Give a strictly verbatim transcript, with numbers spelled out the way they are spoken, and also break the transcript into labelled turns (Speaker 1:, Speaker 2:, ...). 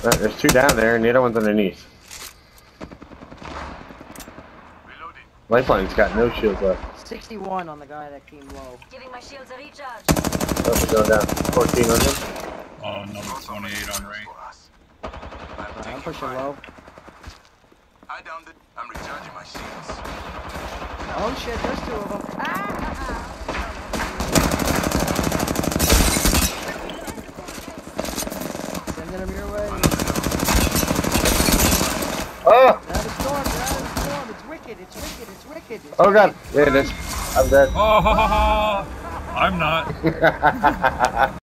Speaker 1: Uh, there's two down there, and the other one's underneath.
Speaker 2: Reloading.
Speaker 1: Lifeline's got no shield left.
Speaker 3: sixty-one on the guy that came low.
Speaker 4: Giving my shields a recharge.
Speaker 1: Oh, we're going down. fourteen on him.
Speaker 5: Oh, number twenty-eight on Ray.
Speaker 3: Right, I'm pushing low.
Speaker 2: I downed it. I'm recharging my shields.
Speaker 3: Oh shit, there's two of them. Ah! Sending them your way.
Speaker 1: Oh!
Speaker 3: They're out of storm, they're out of storm. It's wicked, it's wicked, it's wicked. It's
Speaker 1: Oh god,
Speaker 3: wicked.
Speaker 1: there it is. I'm dead.
Speaker 5: Oh, I'm not.